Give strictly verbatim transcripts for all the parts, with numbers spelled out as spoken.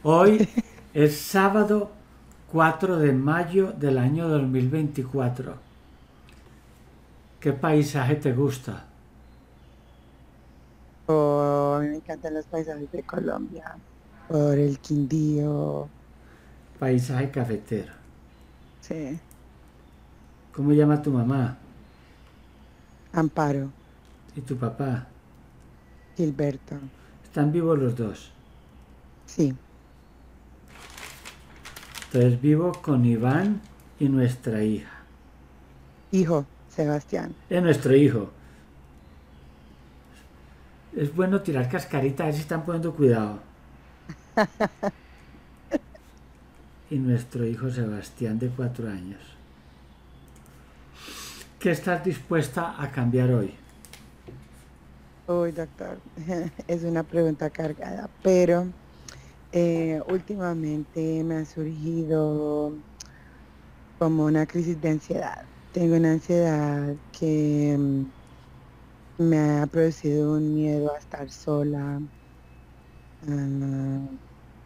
Hoy es sábado cuatro de mayo del año dos mil veinticuatro. ¿Qué paisaje te gusta? Oh, a mí me encantan los paisajes de Colombia, por el Quindío, Paisaje cafetero. sí, ¿Cómo llama tu mamá? Amparo, ¿Y tu papá? Gilberto, ¿Están vivos los dos? sí, Entonces vivo con Iván y nuestra hija. hijo, Sebastián. Es nuestro hijo. Es bueno tirar cascarita, a ver si están poniendo cuidado. Y nuestro hijo Sebastián de cuatro años. ¿Qué estás dispuesta a cambiar hoy? Uy, doctor, es una pregunta cargada, pero eh, últimamente me ha surgido como una crisis de ansiedad. Tengo una ansiedad que mm, me ha producido un miedo a estar sola. ah,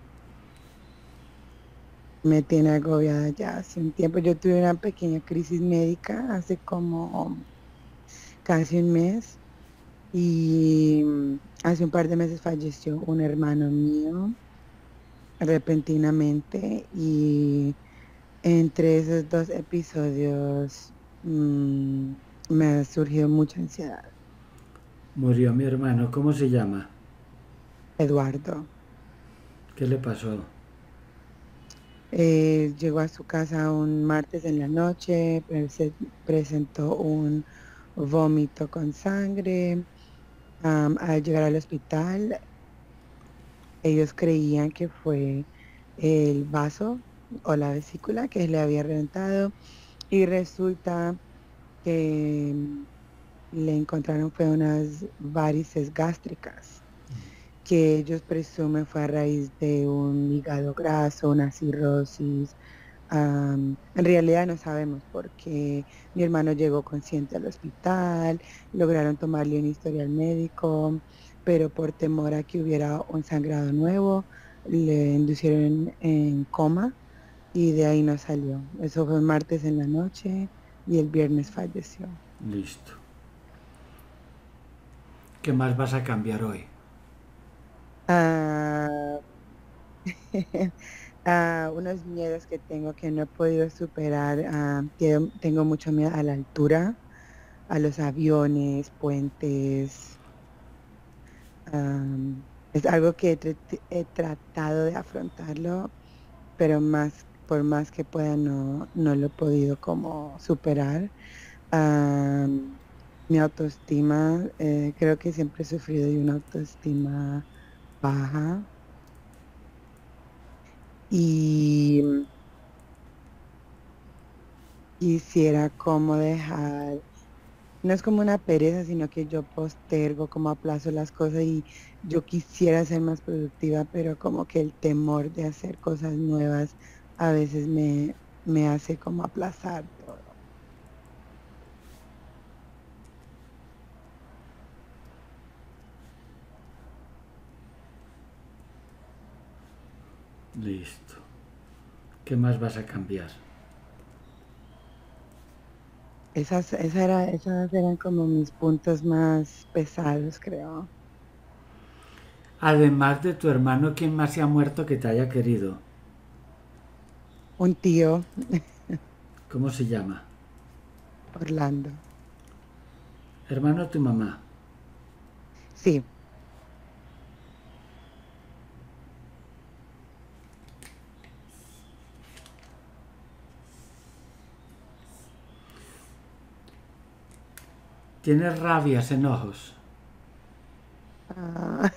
Me tiene agobiada ya hace un tiempo. Yo tuve una pequeña crisis médica hace como casi un mes y mm, hace un par de meses falleció un hermano mío repentinamente y entre esos dos episodios mm, me ha surgido mucha ansiedad. Murió mi hermano. ¿Cómo se llama? Eduardo ¿Qué le pasó? eh, llegó a su casa un martes en la noche, pre- se presentó un vómito con sangre. Am, al llegar al hospital, ellos creían que fue el vaso o la vesícula que le había reventado y resulta que mm, le encontraron fue unas varices gástricas que ellos presumen fue a raíz de un hígado graso, una cirrosis. Am, en realidad no sabemos porque mi hermano llegó consciente al hospital, lograron tomarle un historial médico, pero por temor a que hubiera un sangrado nuevo, le inducieron en, en coma y de ahí no salió. Eso fue el martes en la noche y el viernes falleció. Listo. ¿Qué más vas a cambiar hoy? Ah, ah, unos miedos que tengo que no he podido superar. ah, tengo tengo mucho miedo a la altura, a los aviones, puentes. am, es algo que he, trat- he tratado de afrontarlo, pero más, por más que pueda, no, no lo he podido como superar. Am, Mi autoestima, eh, creo que siempre he sufrido de una autoestima baja y quisiera como dejar. No es como una pereza, sino que yo postergo, como aplazo las cosas y yo quisiera ser más productiva, pero como que el temor de hacer cosas nuevas a veces me, me hace como aplazar todo. Listo. ¿Qué más vas a cambiar? Esas, esa era, esas eran como mis puntos más pesados, creo. Además de tu hermano, ¿quién más se ha muerto que te haya querido? Un tío, ¿Cómo se llama? Orlando. Hermano de tu mamá. Sí, ¿Tienes rabias, enojos? ah,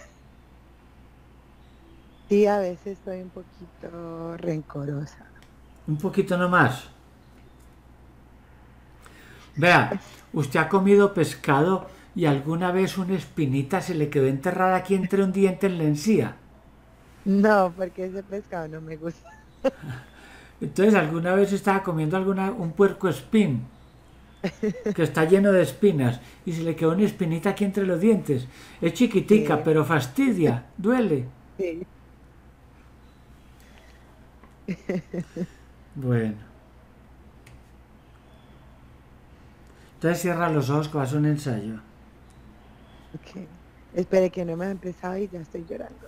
sí, a veces soy un poquito rencorosa. Un poquito nomás. Vea, ¿usted ha comido pescado y alguna vez una espinita se le quedó enterrada aquí entre un diente en la encía? No, porque ese pescado no me gusta. Entonces, ¿alguna vez estaba comiendo alguna, un puerco espín que está lleno de espinas y se le quedó una espinita aquí entre los dientes? Es chiquitica, Sí, pero fastidia, duele. sí. Bueno. Entonces cierra los ojos que vas a un ensayo. Ok. Espere que no me ha empezado y ya estoy llorando.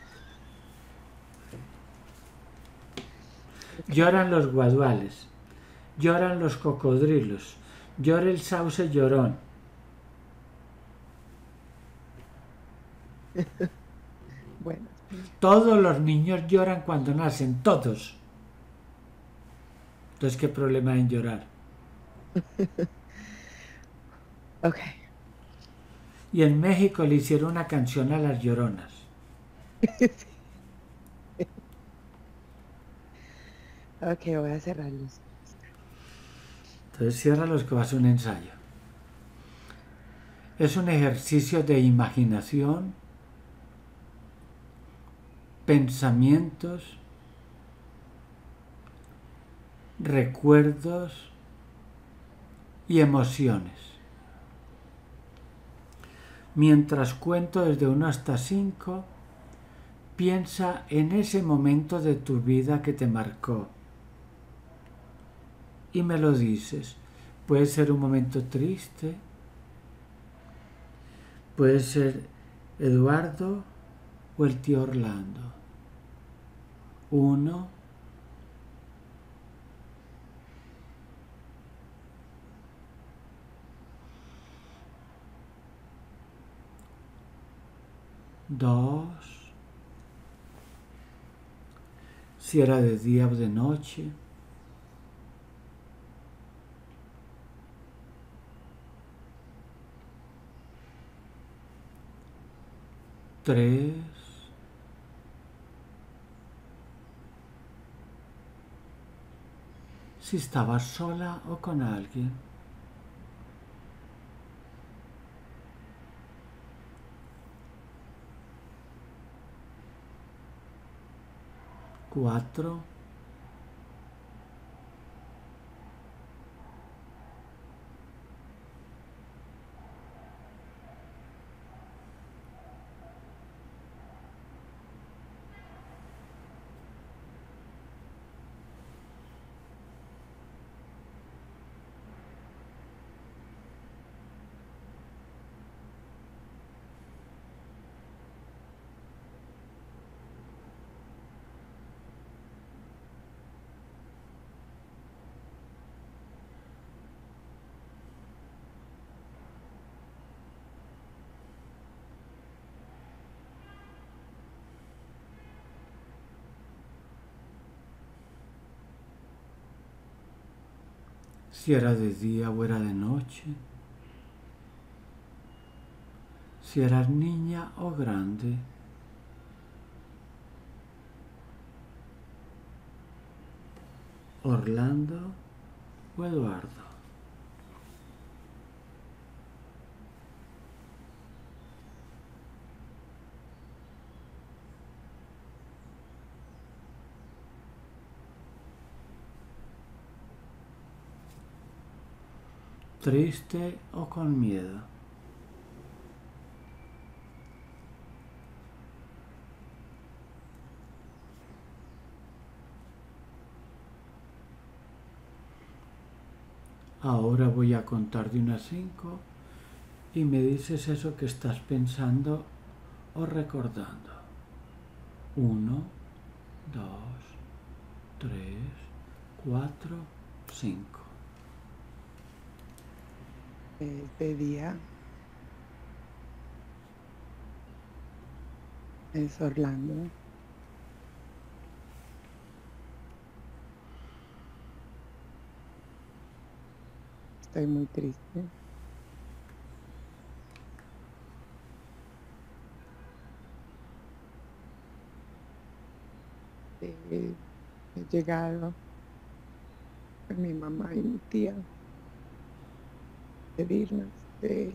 Ok. Lloran los guaduales. Lloran los cocodrilos. Llora el sauce llorón. Bueno, espere. Todos los niños lloran cuando nacen. Todos. Entonces, ¿qué problema hay en llorar? Ok. Y en México le hicieron una canción a las lloronas. Sí. Ok, voy a cerrar los ojos. Entonces cierra los que vas a un ensayo. Es un ejercicio de imaginación, pensamientos, recuerdos y emociones. Mientras cuento desde uno hasta cinco, piensa en ese momento de tu vida que te marcó y me lo dices. Puede ser un momento triste, puede ser Eduardo o el tío Orlando. Uno, dos, si era de día o de noche. Tres, si estabas sola o con alguien. Cuatro, si era de día o era de noche. Si eras niña o grande. Orlando o Eduardo. Triste o con miedo. Ahora voy a contar de uno a cinco y me dices eso que estás pensando o recordando. Uno, dos, tres, cuatro, cinco. Este día es Orlando. Estoy muy triste. Eh, he llegado con mi mamá y mi tía a pedirnos de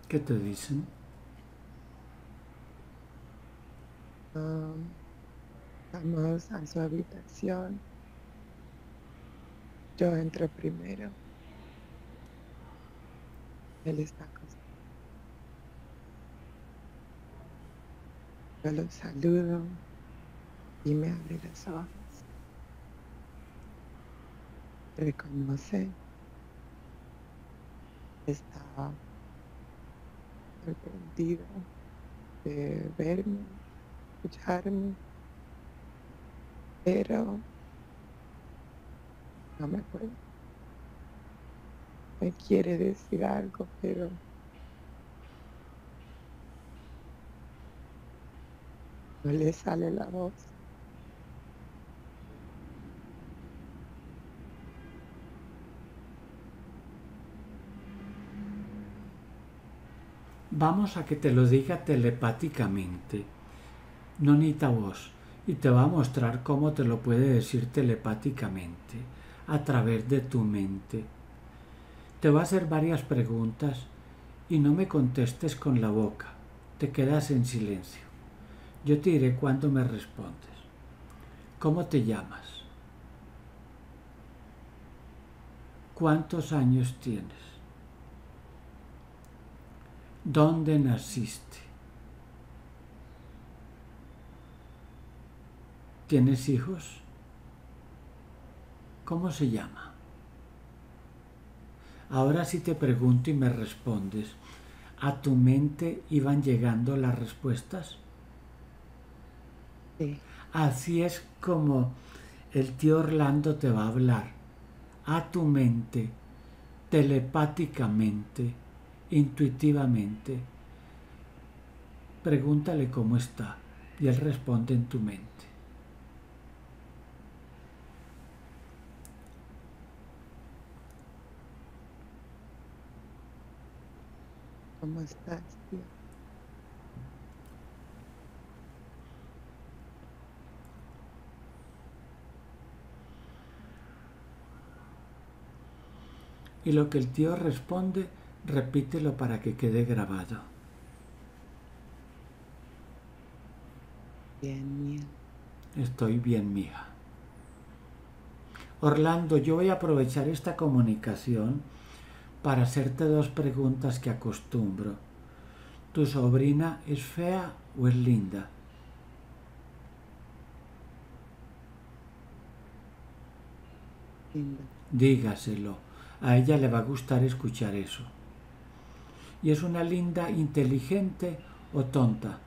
¿Qué te dicen? Um, vamos a su habitación. Yo entro primero. Él está acostado. Yo lo saludo y me abre los ojos. Reconoce. Estaba sorprendido de verme, escucharme, pero no me puede. Me quiere decir algo, pero no le sale la voz. Vamos a que te lo diga telepáticamente, no necesita voz, y te va a mostrar cómo te lo puede decir telepáticamente, a través de tu mente. Te va a hacer varias preguntas y no me contestes con la boca, te quedas en silencio. Yo te diré cuándo me respondes. ¿Cómo te llamas? ¿Cuántos años tienes? ¿Dónde naciste? ¿Tienes hijos? ¿Cómo se llama? Ahora sí te pregunto y me respondes. ¿A tu mente iban llegando las respuestas? Sí. Así es como el tío Orlando te va a hablar. A tu mente, telepáticamente, intuitivamente. Pregúntale cómo está y él responde en tu mente. ¿Cómo estás, tío? Y lo que el tío responde, repítelo para que quede grabado. Bien, mía. Estoy bien, mija. Orlando, yo voy a aprovechar esta comunicación para hacerte dos preguntas que acostumbro. ¿Tu sobrina es fea o es linda? Linda. Dígaselo. A ella le va a gustar escuchar eso. ¿Y es una linda inteligente o tonta?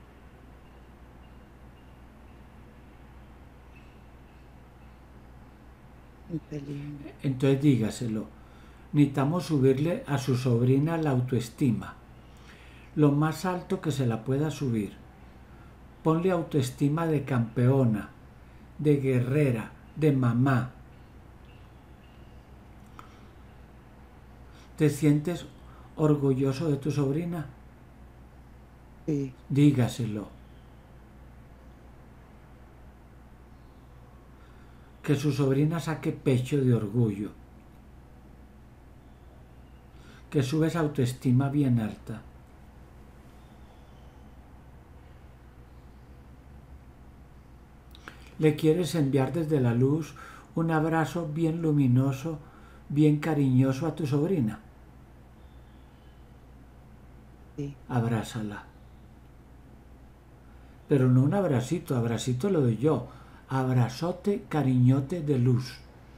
Inteligente. Entonces dígaselo. Necesitamos subirle a su sobrina la autoestima. Lo más alto que se la pueda subir. Ponle autoestima de campeona, de guerrera, de mamá. ¿Te sientes orgulloso de tu sobrina? Sí. Dígaselo. Que su sobrina saque pecho de orgullo. Que sube esa autoestima bien alta. Le quieres enviar desde la luz un abrazo bien luminoso, bien cariñoso a tu sobrina. Sí. Abrázala. Pero no un abracito, abracito lo doy yo. Abrazote, cariñote de luz.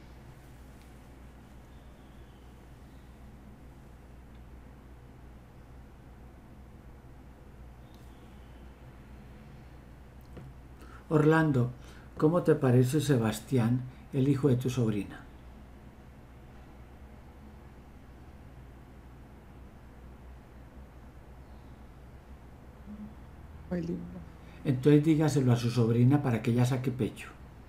Orlando, ¿cómo te parece Sebastián, el hijo de tu sobrina? Muy lindo. Entonces dígaselo a su sobrina para que ella saque pecho.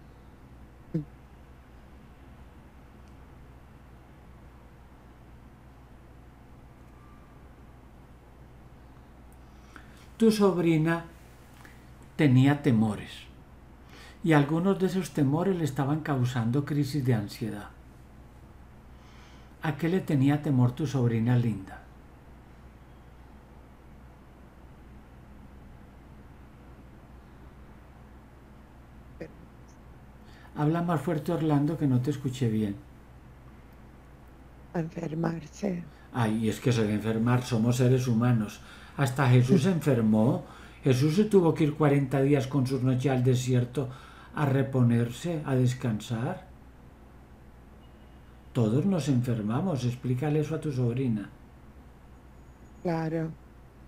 Tu sobrina tenía temores y algunos de esos temores le estaban causando crisis de ansiedad. ¿A qué le tenía temor tu sobrina linda? Habla más fuerte, Orlando, que no te escuché bien. A enfermarse. Ay, es que eso de enfermar, somos seres humanos. Hasta Jesús se enfermó. Jesús se tuvo que ir cuarenta días con sus noches al desierto a reponerse, a descansar. Todos nos enfermamos, explícale eso a tu sobrina. Claro.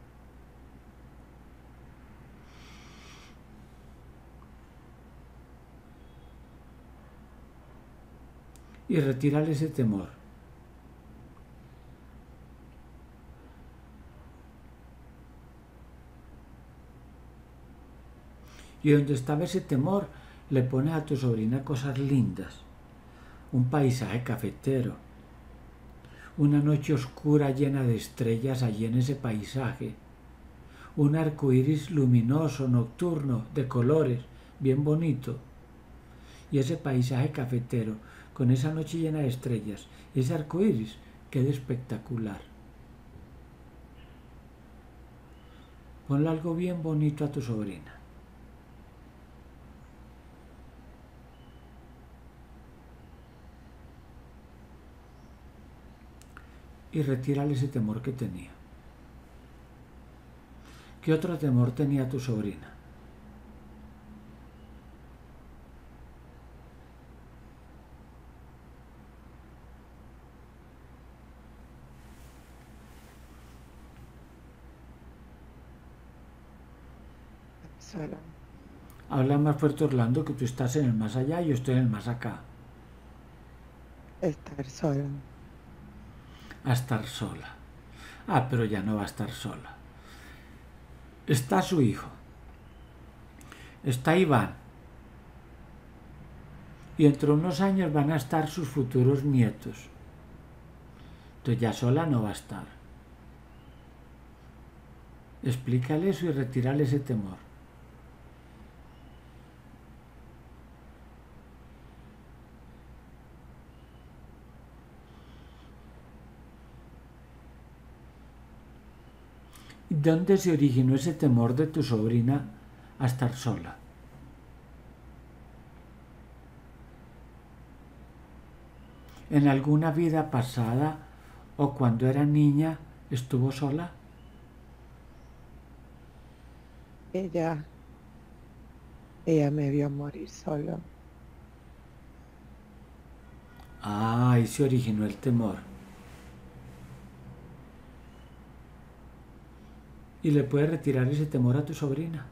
Y retírale ese temor. Y donde estaba ese temor, le pones a tu sobrina cosas lindas. Un paisaje cafetero. Una noche oscura llena de estrellas allí en ese paisaje. Un arco iris luminoso, nocturno, de colores, bien bonito. Y ese paisaje cafetero, con esa noche llena de estrellas, ese arco iris, queda espectacular. Ponle algo bien bonito a tu sobrina. Y retírale ese temor que tenía. ¿Qué otro temor tenía tu sobrina? Sola. Habla más fuerte, Orlando, que tú estás en el más allá y yo estoy en el más acá. Estar sola. A estar sola. Ah, pero ya no va a estar sola. Está su hijo. Está Iván. Y dentro de unos años van a estar sus futuros nietos. Entonces ya sola no va a estar. Explícale eso y retírale ese temor. ¿Dónde se originó ese temor de tu sobrina a estar sola? ¿En alguna vida pasada o cuando era niña estuvo sola? Ella, ella me vio morir solo. Ah, ahí se originó el temor. Y le puedes retirar ese temor a tu sobrina.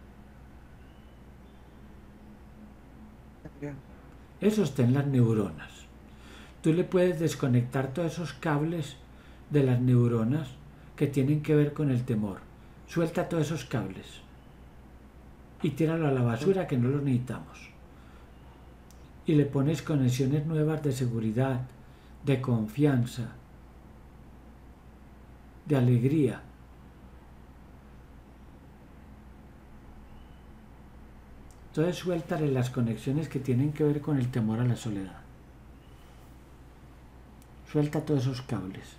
Claro. Eso está en las neuronas. Tú le puedes desconectar todos esos cables de las neuronas que tienen que ver con el temor. Suelta todos esos cables y tíralo a la basura, que no los necesitamos. Y le pones conexiones nuevas de seguridad, de confianza, de alegría. Entonces suéltale las conexiones que tienen que ver con el temor a la soledad. Suelta todos esos cables.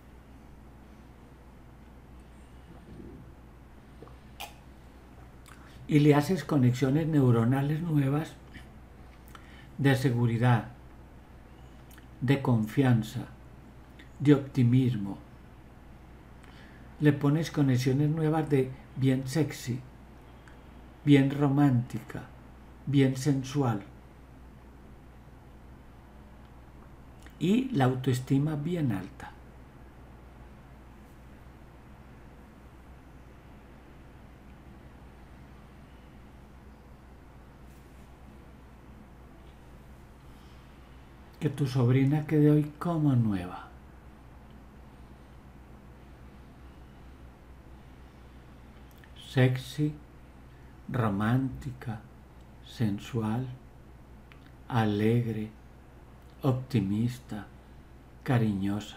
Y le haces conexiones neuronales nuevas de seguridad, de confianza, de optimismo. Le pones conexiones nuevas de bien sexy, bien romántica, bien sensual. Y la autoestima bien alta. Que tu sobrina quede hoy como nueva. Sexy, romántica, sensual, alegre, optimista, cariñosa.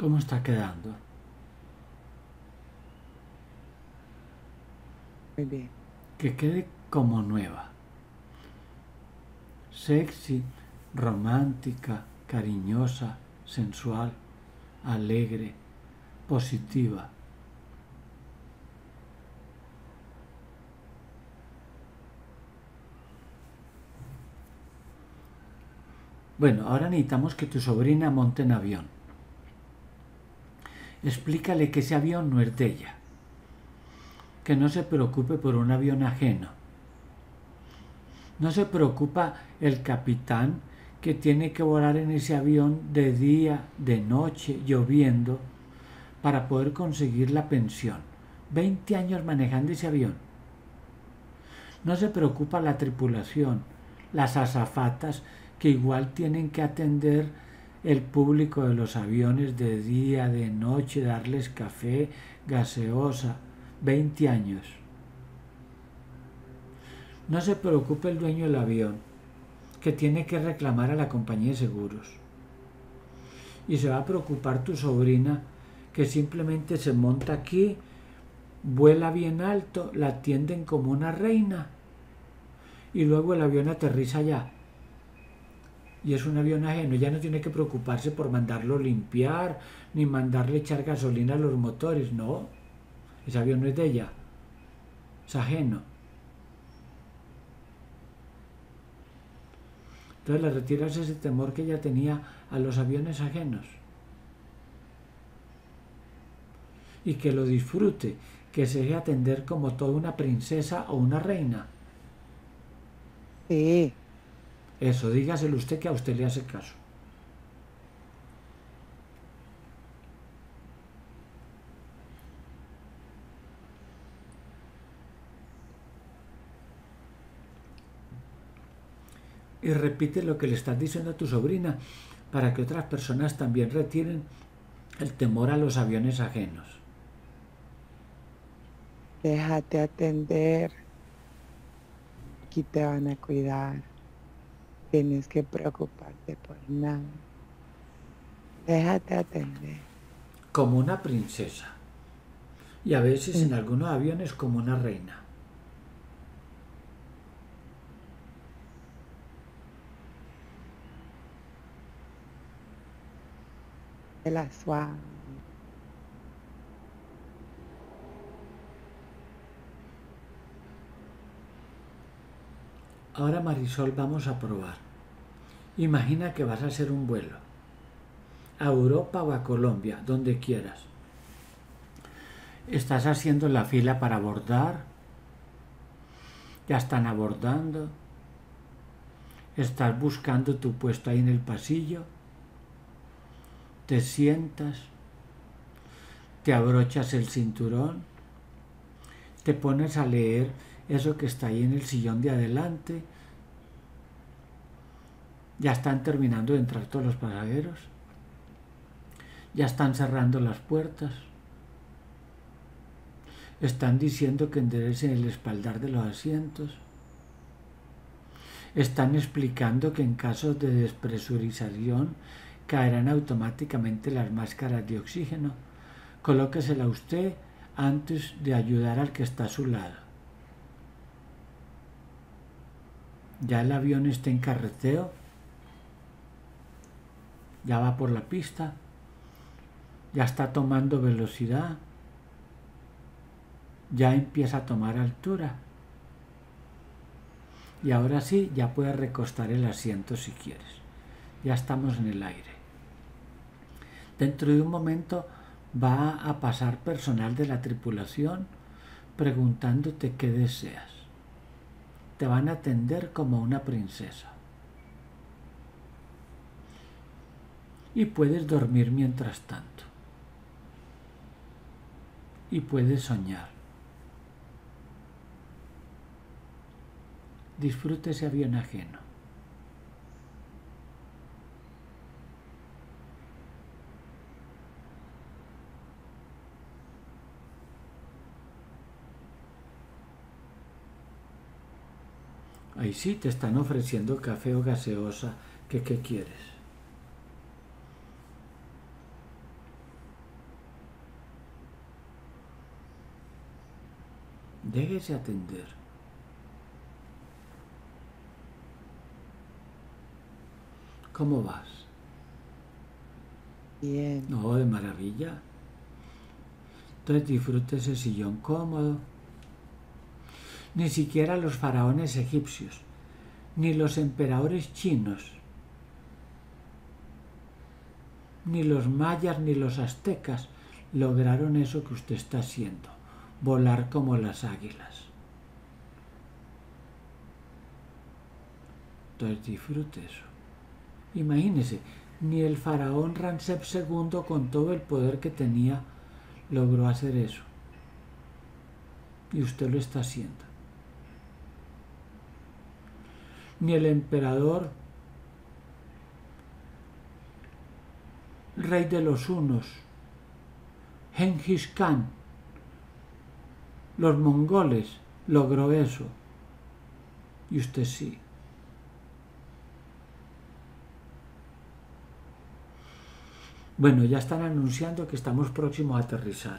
¿Cómo está quedando? Muy bien. Que quede como nueva. Sexy, romántica, cariñosa, sensual, alegre, positiva. Bueno, ahora necesitamos que tu sobrina monte en avión. Explícale que ese avión no es de ella. Que no se preocupe por un avión ajeno. No se preocupa el capitán que tiene que volar en ese avión de día, de noche, lloviendo, para poder conseguir la pensión. veinte años manejando ese avión. No se preocupa la tripulación, las azafatas que igual tienen que atender el público de los aviones de día, de noche, darles café, gaseosa, veinte años. No se preocupe el dueño del avión, que tiene que reclamar a la compañía de seguros. Y se va a preocupar tu sobrina, que simplemente se monta aquí, vuela bien alto, la atienden como una reina y luego el avión aterriza allá. Y es un avión ajeno, ya no tiene que preocuparse por mandarlo limpiar ni mandarle echar gasolina a los motores, no, ese avión no es de ella, es ajeno. Entonces le retiras ese temor que ella tenía a los aviones ajenos y que lo disfrute, que se deje atender como toda una princesa o una reina. Sí. Eso, dígaselo usted, que a usted le hace caso. Y repite lo que le estás diciendo a tu sobrina para que otras personas también retiren el temor a los aviones ajenos. Déjate atender. Aquí te van a cuidar. Tienes que preocuparte por nada. Déjate atender. Como una princesa. Y a veces Sí. en algunos aviones como una reina. De la suave. Ahora, Marisol, vamos a probar. Imagina que vas a hacer un vuelo a Europa o a Colombia, donde quieras. Estás haciendo la fila para abordar. Ya están abordando. Estás buscando tu puesto ahí en el pasillo. Te sientas. Te abrochas el cinturón. Te pones a leer eso que está ahí en el sillón de adelante. Ya están terminando de entrar todos los pasajeros. Ya están cerrando las puertas. Están diciendo que enderecen el espaldar de los asientos. Están explicando que en caso de despresurización caerán automáticamente las máscaras de oxígeno. Colóquesela usted antes de ayudar al que está a su lado. Ya el avión está en carreteo. Ya va por la pista. Ya está tomando velocidad. Ya empieza a tomar altura. Y ahora sí, ya puedes recostar el asiento si quieres. Ya estamos en el aire. Dentro de un momento va a pasar personal de la tripulación preguntándote qué deseas. Te van a atender como una princesa. Y puedes dormir mientras tanto. Y puedes soñar. Disfruta ese avión ajeno. Ahí sí te están ofreciendo café o gaseosa. ¿Qué, qué quieres? déjese atender. ¿Cómo vas? Bien. No, de maravilla. Entonces disfrute ese sillón cómodo. Ni siquiera los faraones egipcios, ni los emperadores chinos, ni los mayas, ni los aztecas lograron eso que usted está haciendo, volar como las águilas. Entonces disfrute eso. Imagínese, ni el faraón Ramsés segundo, con todo el poder que tenía, logró hacer eso. Y usted lo está haciendo. Ni el emperador, rey de los hunos, Genghis Khan, los mongoles, logró eso. Y usted sí. Bueno, ya están anunciando que estamos próximos a aterrizar.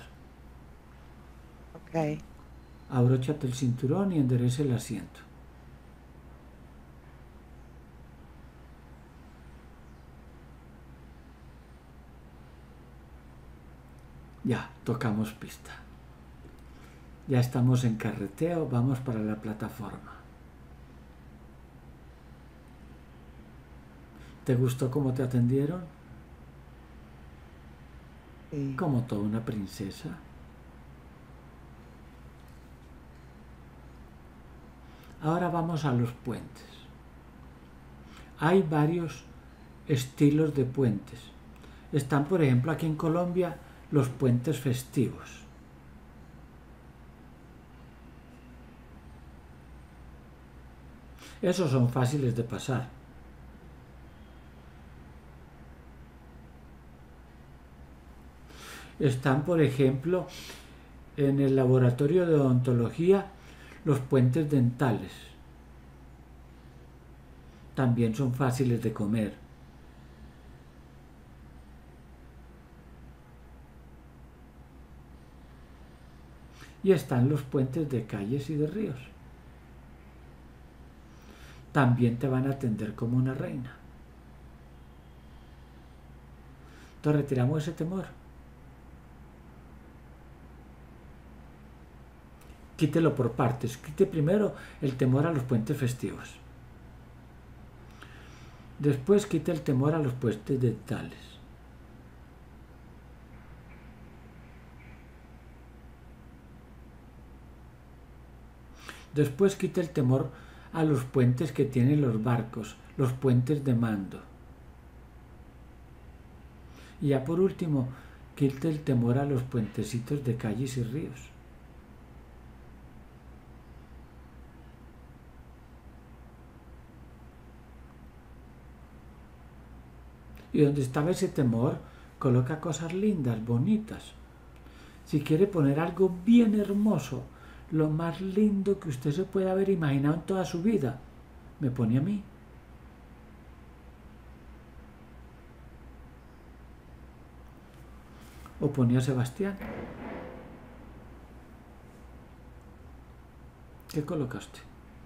Ok. Abróchate el cinturón y enderece el asiento. Ya, tocamos pista. Ya estamos en carreteo, vamos para la plataforma. ¿Te gustó cómo te atendieron? Sí. Como toda una princesa. Ahora vamos a los puentes. Hay varios estilos de puentes. Están, por ejemplo, aquí en Colombia, los puentes festivos. Esos son fáciles de pasar. Están, por ejemplo, en el laboratorio de odontología, los puentes dentales. También son fáciles de comer. Y están los puentes de calles y de ríos. También te van a atender como una reina. Entonces retiramos ese temor. Quítelo por partes. Quite primero el temor a los puentes festivos. Después quite el temor a los puentes dentales. Después quite el temor a los puentes que tienen los barcos, los puentes de mando. Y ya por último, quite el temor a los puentecitos de calles y ríos. Y donde estaba ese temor, coloca cosas lindas, bonitas. Si quiere poner algo bien hermoso, lo más lindo que usted se puede haber imaginado en toda su vida, me pone a mí. O pone a Sebastián. ¿Qué colocaste?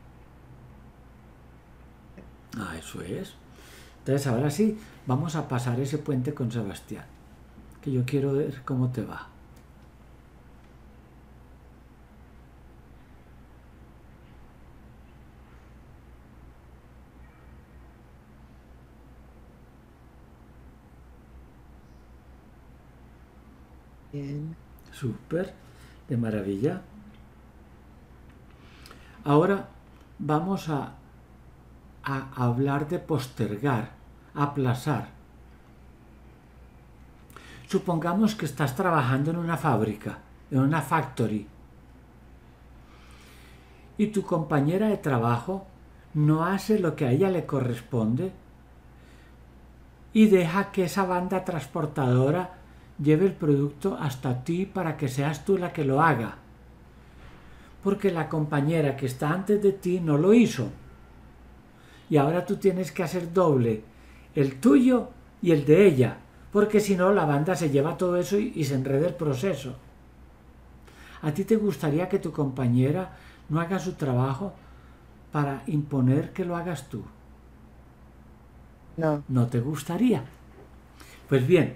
Ah, eso es. Entonces ahora sí, vamos a pasar ese puente con Sebastián, que yo quiero ver cómo te va. Bien. Súper, de maravilla. Ahora vamos a, a hablar de postergar, aplazar. Supongamos que estás trabajando en una fábrica, en una factory, y tu compañera de trabajo no hace lo que a ella le corresponde y deja que esa banda transportadora lleve el producto hasta ti para que seas tú la que lo haga. Porque la compañera que está antes de ti no lo hizo. Y ahora tú tienes que hacer doble, el tuyo y el de ella, porque si no la banda se lleva todo eso y, y se enreda el proceso. ¿A ti te gustaría que tu compañera no haga su trabajo para imponer que lo hagas tú? No. ¿No te gustaría? Pues bien,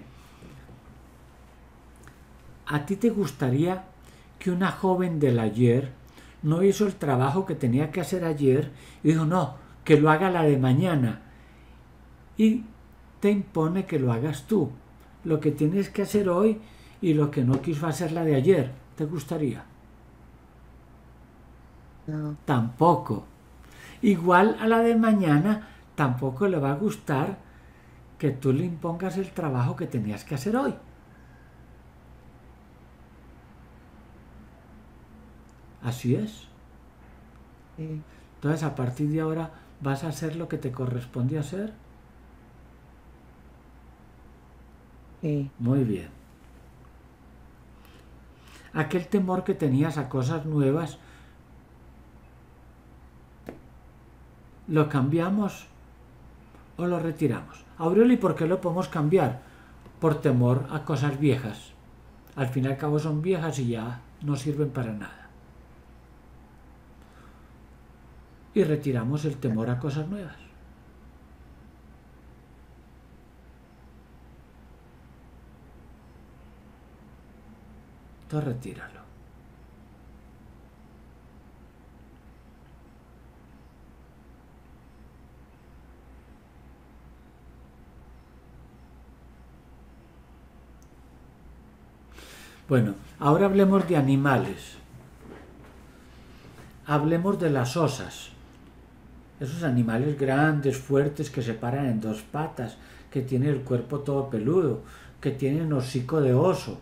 ¿a ti te gustaría que una joven del ayer no hizo el trabajo que tenía que hacer ayer y dijo, no, que lo haga la de mañana? Y te impone que lo hagas tú. Lo que tienes que hacer hoy y lo que no quiso hacer la de ayer. ¿Te gustaría? No. Tampoco. Igual a la de mañana tampoco le va a gustar que tú le impongas el trabajo que tenías que hacer hoy. Así es. Sí. Entonces, a partir de ahora, ¿vas a hacer lo que te corresponde hacer? Sí. Muy bien. Aquel temor que tenías a cosas nuevas, ¿lo cambiamos o lo retiramos? Aureli, ¿por qué lo podemos cambiar? Por temor a cosas viejas. Al fin y al cabo son viejas y ya no sirven para nada. Y retiramos el temor a cosas nuevas. Entonces retíralo. Bueno, ahora hablemos de animales. Hablemos de las osas. Esos animales grandes, fuertes, que se paran en dos patas, que tienen el cuerpo todo peludo, que tienen hocico de oso.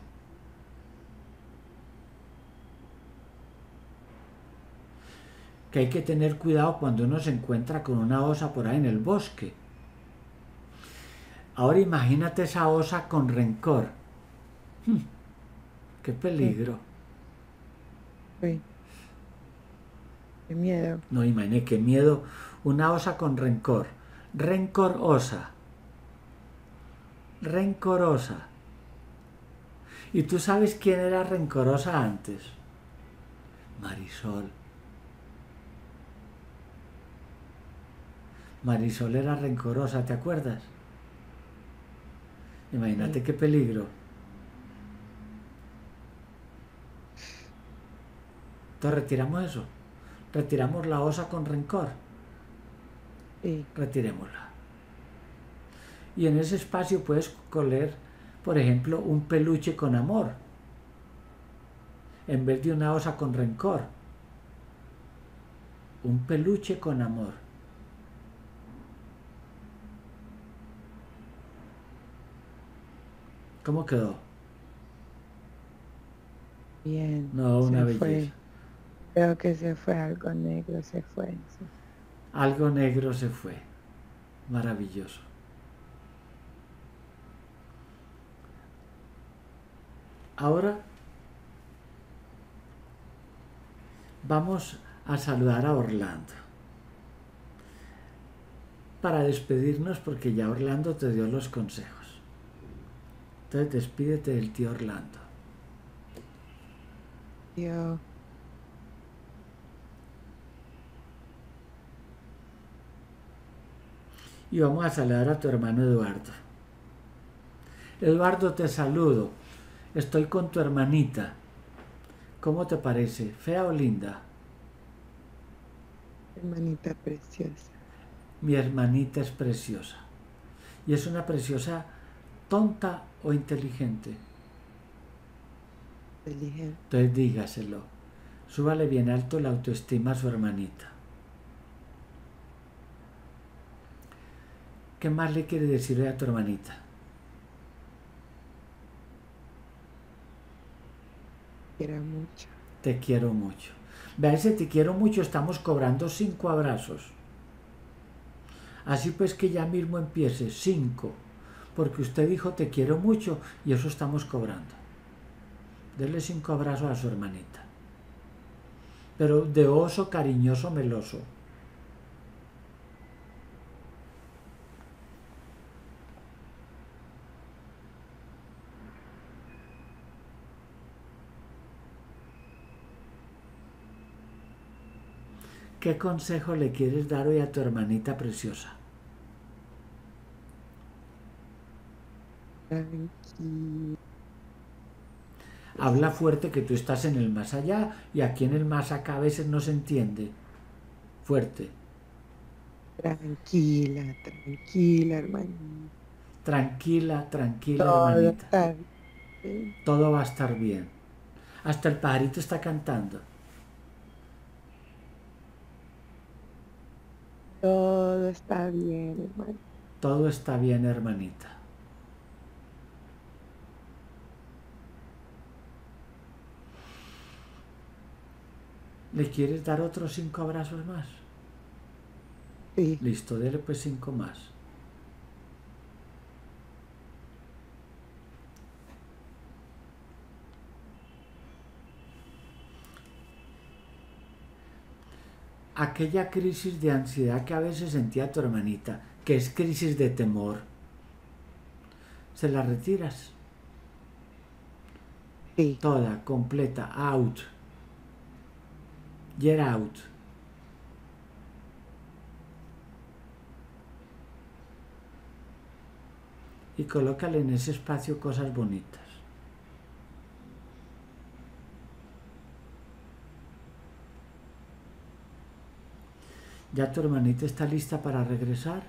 Que hay que tener cuidado cuando uno se encuentra con una osa por ahí en el bosque. Ahora imagínate esa osa con rencor. ¡Hmm! ¡Qué peligro! Sí. Qué miedo. No, imagínate qué miedo. Una osa con rencor. Rencorosa. Rencorosa. ¿Y tú sabes quién era rencorosa antes? Marisol. Marisol era rencorosa, ¿te acuerdas? Imagínate Sí. qué peligro. Entonces retiramos eso. Retiramos la osa con rencor. Sí. Retirémosla. Y en ese espacio puedes coler, por ejemplo, un peluche con amor, en vez de una osa con rencor. Un peluche con amor. ¿Cómo quedó? Bien. No, una Se belleza. fue. Creo que se fue algo negro, se fue. Sí. Algo negro se fue. Maravilloso. Ahora vamos a saludar a Orlando para despedirnos, porque ya Orlando te dio los consejos. Entonces despídete del tío Orlando. Tío. Y vamos a saludar a tu hermano Eduardo. Eduardo, te saludo. Estoy con tu hermanita. ¿Cómo te parece? ¿Fea o linda? Hermanita preciosa. Mi hermanita es preciosa. ¿Y es una preciosa tonta o inteligente? Inteligente. Entonces dígaselo. Súbale bien alto la autoestima a su hermanita. ¿Qué más le quiere decirle a tu hermanita? Quiero mucho. Te quiero mucho. Vea, ese te quiero mucho, estamos cobrando cinco abrazos. Así pues que ya mismo empiece, cinco. Porque usted dijo te quiero mucho y eso estamos cobrando. Dele cinco abrazos a su hermanita. Pero de oso cariñoso meloso. ¿Qué consejo le quieres dar hoy a tu hermanita preciosa? Tranquila. Habla fuerte, que tú estás en el más allá y aquí en el más acá a veces no se entiende. Fuerte. Tranquila, tranquila, hermanita. Tranquila, tranquila, Todo hermanita. está bien. Todo va a estar bien. Hasta el pajarito está cantando. Todo está bien, hermano. Todo está bien, hermanita. ¿Le quieres dar otros cinco abrazos más? Sí, Listo, dele pues cinco más. Aquella crisis de ansiedad que a veces sentía tu hermanita, que es crisis de temor, se la retiras. sí, Toda, completa, out. Get out. Y colócale en ese espacio cosas bonitas. ¿Ya tu hermanita está lista para regresar?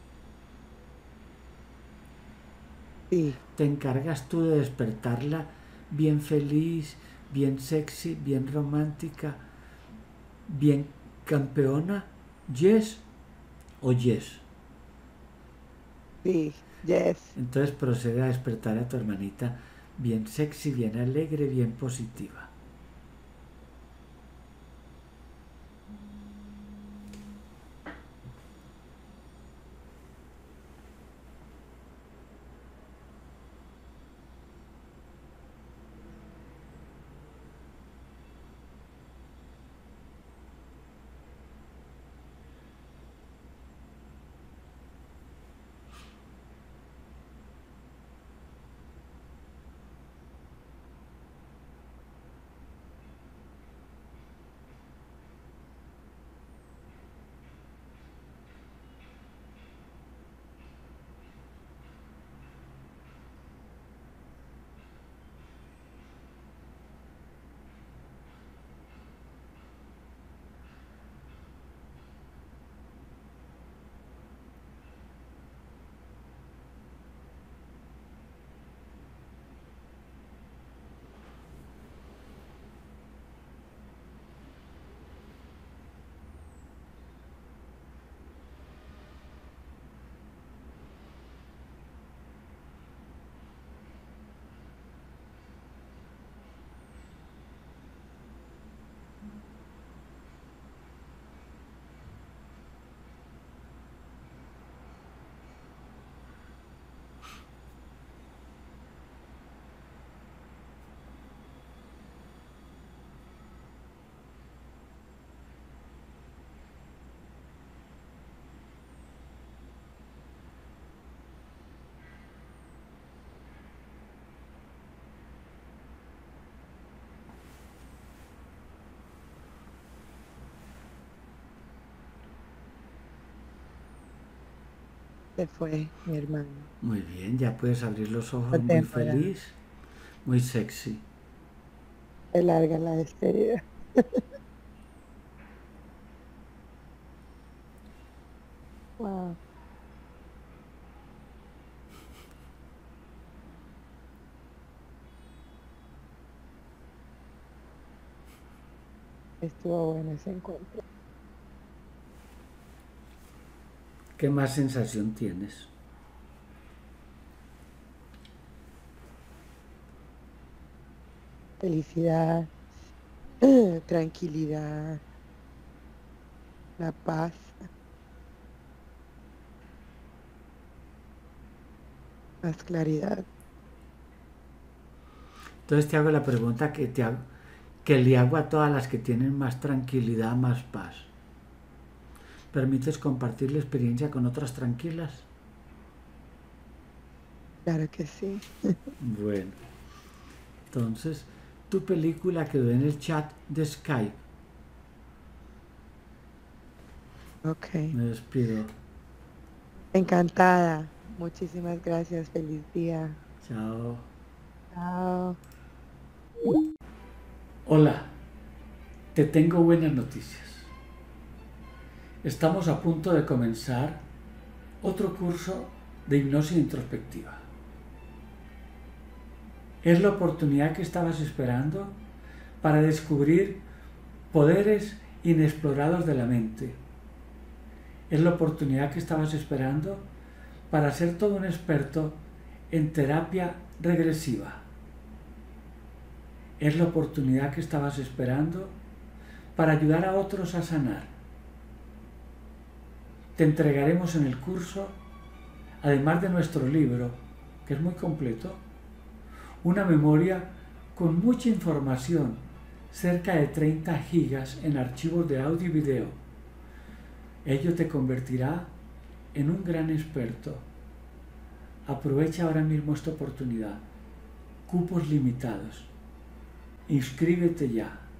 sí, Te encargas tú de despertarla bien feliz, bien sexy, bien romántica, bien campeona. ¿Yes o yes? sí, yes. Entonces procede a despertar a tu hermanita bien sexy, bien alegre, bien positiva. Se fue, mi hermano. Muy bien, ya puedes abrir los ojos No muy demora. feliz, muy sexy. Se larga la despedida. Wow. Estuvo bueno ese encuentro. ¿Qué más sensación tienes? Felicidad, tranquilidad, la paz, más claridad. Entonces te hago la pregunta que, te hago, que le hago a todas las que tienen más tranquilidad, más paz. ¿Permites compartir la experiencia con otras tranquilas? Claro que sí. Bueno, entonces tu película quedó en el chat de Skype. Ok. Me despido. Encantada. Muchísimas gracias. Feliz día. Chao. Chao. Hola, te tengo buenas noticias. Estamos a punto de comenzar otro curso de hipnosis introspectiva. Es la oportunidad que estabas esperando para descubrir poderes inexplorados de la mente. Es la oportunidad que estabas esperando para ser todo un experto en terapia regresiva. Es la oportunidad que estabas esperando para ayudar a otros a sanar. Te entregaremos en el curso, además de nuestro libro, que es muy completo, una memoria con mucha información, cerca de treinta gigas en archivos de audio y video. Ello te convertirá en un gran experto. Aprovecha ahora mismo esta oportunidad. Cupos limitados. Inscríbete ya.